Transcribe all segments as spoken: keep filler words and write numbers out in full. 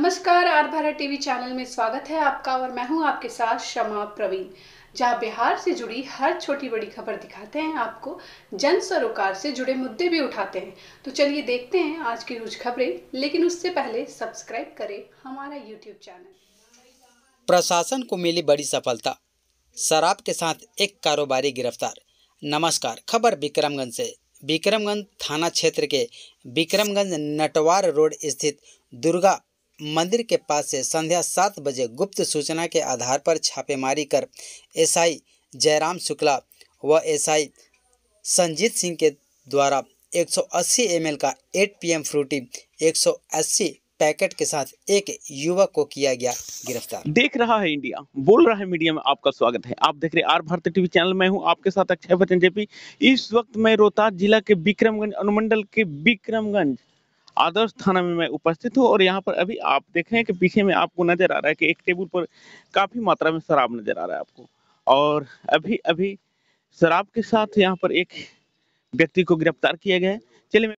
नमस्कार, are Bharat TV channel में स्वागत है आपका और मैं हूं आपके साथ शमा प्रवीण, जहां बिहार से जुड़ी हर छोटी बड़ी खबर दिखाते हैं आपको, जन सरोकार से जुड़े मुद्दे भी उठाते हैं। तो चलिए देखते हैं आज की कुछ खबरें, लेकिन उससे पहले सब्सक्राइब करें हमारा यूट्यूब चैनल। प्रशासन को मिली बड़ी सफलता, शराब के साथ एक कारोबारी गिरफ्तार। नमस्कार, खबर विक्रमगंज से। विक्रमगंज थाना क्षेत्र के विक्रमगंज नटवार रोड स्थित दुर्गा मंदिर के पास से संध्या सात बजे गुप्त सूचना के आधार पर छापेमारी कर एसआई जयराम शुक्ला व एसआई संजीत सिंह के द्वारा एक सौ अस्सी एम एल का आठ पी एम फ्रूटी एक सौ अस्सी पैकेट के साथ एक युवक को किया गया गिरफ्तार। देख रहा है इंडिया, बोल रहा है मीडिया में आपका स्वागत है। आप देख रहे हैं आर भारत टीवी चैनल में हूं आपके साथ अक्षय बच्चन जेपी। इस वक्त मैं रोहतास जिला के विक्रमगंज अनुमंडल के विक्रमगंज आदर्श थाना में मैं उपस्थित हूं और यहाँ पर अभी आप देख रहे हैं कि पीछे में आपको नजर आ रहा है कि एक टेबल पर काफी मात्रा में शराब नजर आ रहा है आपको, और अभी अभी शराब के साथ यहाँ पर एक व्यक्ति को गिरफ्तार किया गया है। चलिए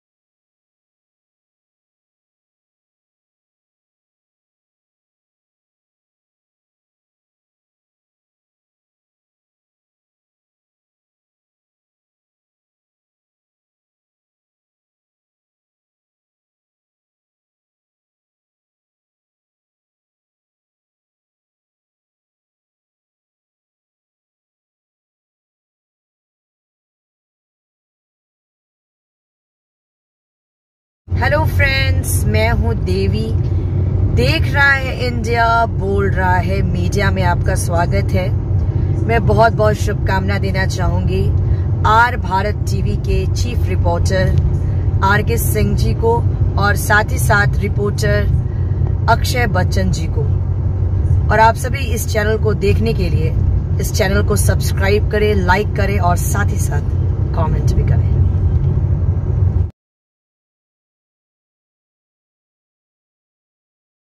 हेलो फ्रेंड्स, मैं हूं देवी। देख रहा है इंडिया, बोल रहा है मीडिया में आपका स्वागत है। मैं बहुत बहुत शुभकामना देना चाहूंगी आर भारत टीवी के chief reporter R K Singh जी को और साथ ही साथ रिपोर्टर अक्षय बच्चन जी को। और आप सभी इस चैनल को देखने के लिए इस चैनल को सब्सक्राइब करें, लाइक करें और साथ ही साथ कमेंट भी करें।